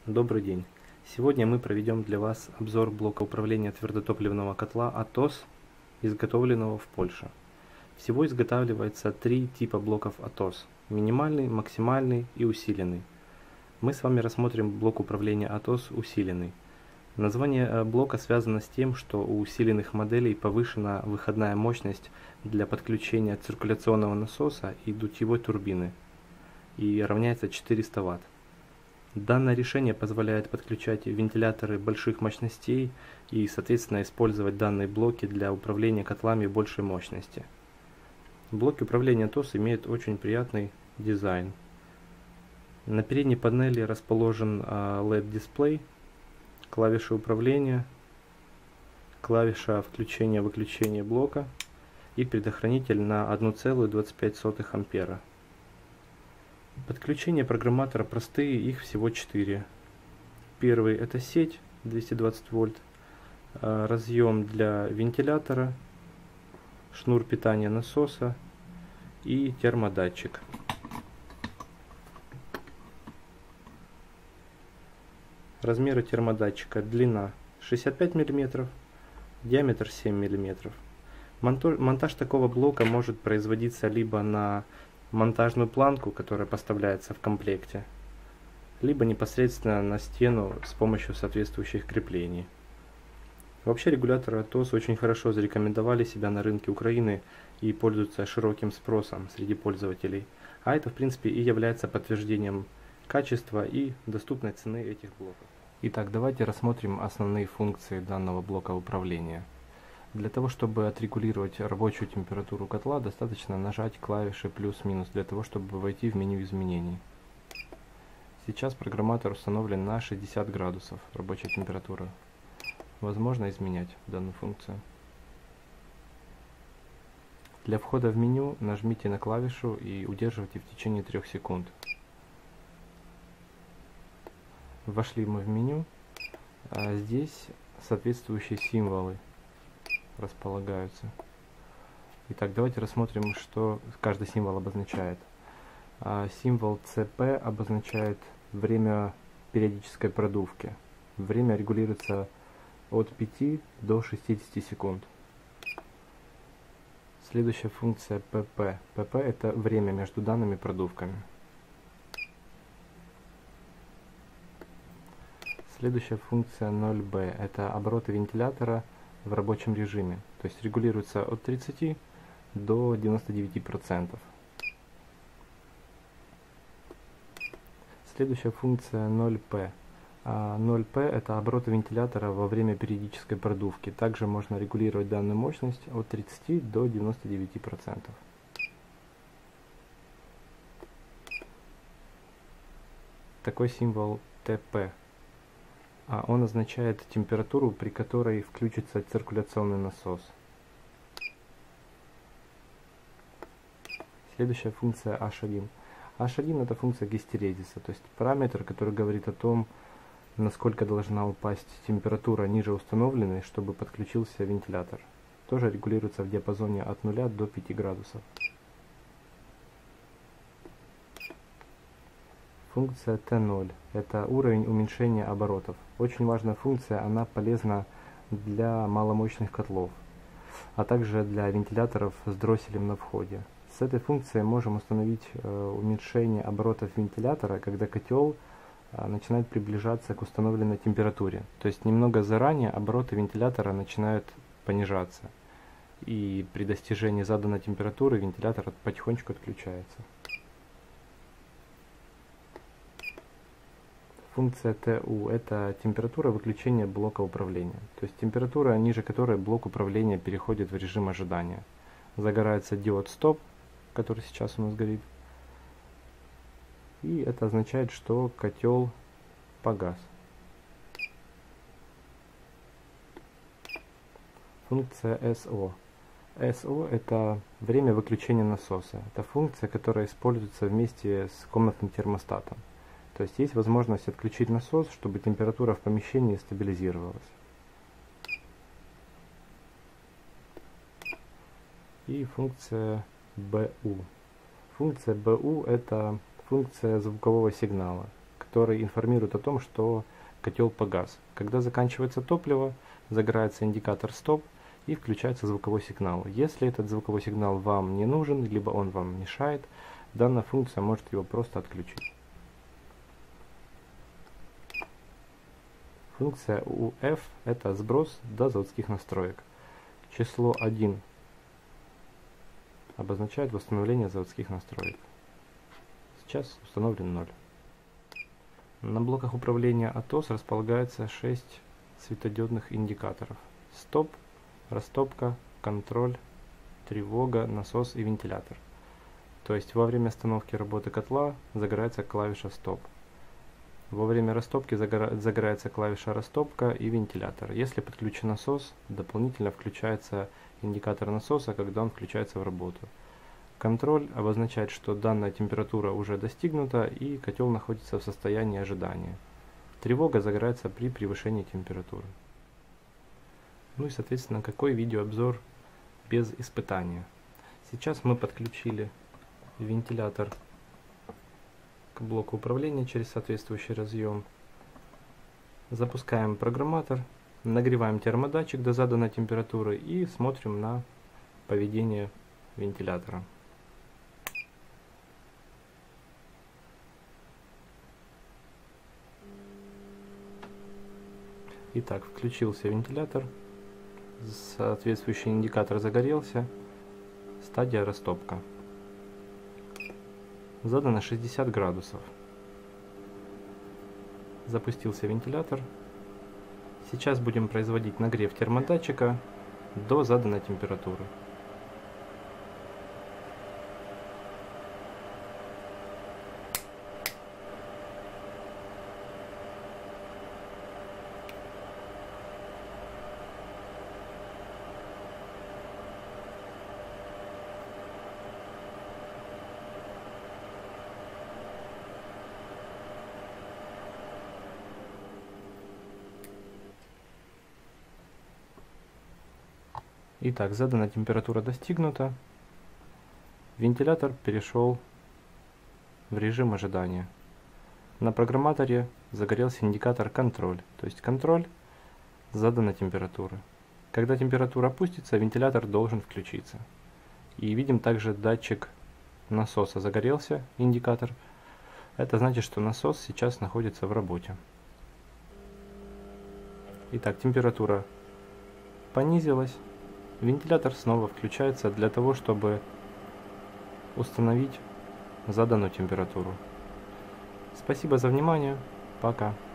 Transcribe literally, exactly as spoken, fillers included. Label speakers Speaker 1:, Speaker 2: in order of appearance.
Speaker 1: Добрый день! Сегодня мы проведем для вас обзор блока управления твердотопливного котла атос, изготовленного в Польше. Всего изготавливается три типа блоков атос: минимальный, максимальный и усиленный. Мы с вами рассмотрим блок управления атос усиленный. Название блока связано с тем, что у усиленных моделей повышена выходная мощность для подключения циркуляционного насоса и дутьевой турбины и равняется четыреста ватт. Данное решение позволяет подключать вентиляторы больших мощностей и, соответственно, использовать данные блоки для управления котлами большей мощности. Блоки управления атос имеют очень приятный дизайн. На передней панели расположен эл и ди-дисплей, клавиши управления, клавиша включения-выключения блока и предохранитель на одна целая двадцать пять сотых ампера. Подключения программатора простые, их всего четыре. Первый — это сеть двести двадцать вольт, разъем для вентилятора, шнур питания насоса и термодатчик. Размеры термодатчика: длина шестьдесят пять миллиметров, диаметр семь миллиметров. Монтаж такого блока может производиться либо на монтажную планку, которая поставляется в комплекте, либо непосредственно на стену с помощью соответствующих креплений. Вообще регуляторы атос очень хорошо зарекомендовали себя на рынке Украины и пользуются широким спросом среди пользователей, а это в принципе и является подтверждением качества и доступной цены этих блоков. Итак, давайте рассмотрим основные функции данного блока управления. Для того, чтобы отрегулировать рабочую температуру котла, достаточно нажать клавиши плюс-минус для того, чтобы войти в меню изменений. Сейчас программатор установлен на шестьдесят градусов рабочая температура. Возможно изменять данную функцию. Для входа в меню нажмите на клавишу и удерживайте в течение трёх секунд. Вошли мы в меню. А здесь соответствующие символы располагаются. Итак, давайте рассмотрим, что каждый символ обозначает. А, символ си пи обозначает время периодической продувки. Время регулируется от пяти до шестидесяти секунд. Следующая функция пи пи. пи пи — это время между данными продувками. Следующая функция ноль бэ. Это обороты вентилятора в рабочем режиме, то есть регулируется от тридцати до девяноста девяти процентов. Следующая функция ноль пэ. А ноль пэ это обороты вентилятора во время периодической продувки. Также можно регулировать данную мощность от тридцати до девяноста девяти процентов. Такой символ тэ пэ. А он означает температуру, при которой включится циркуляционный насос. Следующая функция эйч один. эйч один это функция гистерезиса, то есть параметр, который говорит о том, насколько должна упасть температура ниже установленной, чтобы подключился вентилятор. Тоже регулируется в диапазоне от нуля до пяти градусов. Функция тэ ноль – это уровень уменьшения оборотов. Очень важная функция, она полезна для маломощных котлов, а также для вентиляторов с дросселем на входе. С этой функцией можем установить э, уменьшение оборотов вентилятора, когда котел э, начинает приближаться к установленной температуре. То есть немного заранее обороты вентилятора начинают понижаться, и при достижении заданной температуры вентилятор потихонечку отключается. Функция тэ у – это температура выключения блока управления, то есть температура, ниже которой блок управления переходит в режим ожидания. Загорается диод стоп, который сейчас у нас горит, и это означает, что котел погас. Функция эс о. эс о – это время выключения насоса. Это функция, которая используется вместе с комнатным термостатом. То есть есть возможность отключить насос, чтобы температура в помещении стабилизировалась. И функция бэ у. Функция бэ у это функция звукового сигнала, который информирует о том, что котел погас. Когда заканчивается топливо, загорается индикатор стоп и включается звуковой сигнал. Если этот звуковой сигнал вам не нужен, либо он вам мешает, данная функция может его просто отключить. Функция у эф – это сброс до заводских настроек. Число один обозначает восстановление заводских настроек. Сейчас установлен ноль. На блоках управления АТОС располагается шесть светодиодных индикаторов. Стоп, растопка, контроль, тревога, насос и вентилятор. То есть во время остановки работы котла загорается клавиша стоп. Во время растопки загорается клавиша растопка и вентилятор. Если подключен насос, дополнительно включается индикатор насоса, когда он включается в работу. Контроль обозначает, что данная температура уже достигнута и котел находится в состоянии ожидания. Тревога загорается при превышении температуры. Ну и соответственно, какой видеообзор без испытания. Сейчас мы подключили вентилятор к блоку управления через соответствующий разъем. Запускаем программатор, нагреваем термодатчик до заданной температуры и смотрим на поведение вентилятора. Итак, включился вентилятор, соответствующий индикатор загорелся, стадия растопка. Задано шестьдесят градусов. Запустился вентилятор. Сейчас будем производить нагрев термодатчика до заданной температуры. Итак, заданная температура достигнута. Вентилятор перешел в режим ожидания. На программаторе загорелся индикатор контроль, то есть контроль заданной температуры. Когда температура опустится, вентилятор должен включиться. И видим также датчик насоса загорелся, индикатор. Это значит, что насос сейчас находится в работе. Итак, температура понизилась. Вентилятор снова включается для того, чтобы установить заданную температуру. Спасибо за внимание. Пока.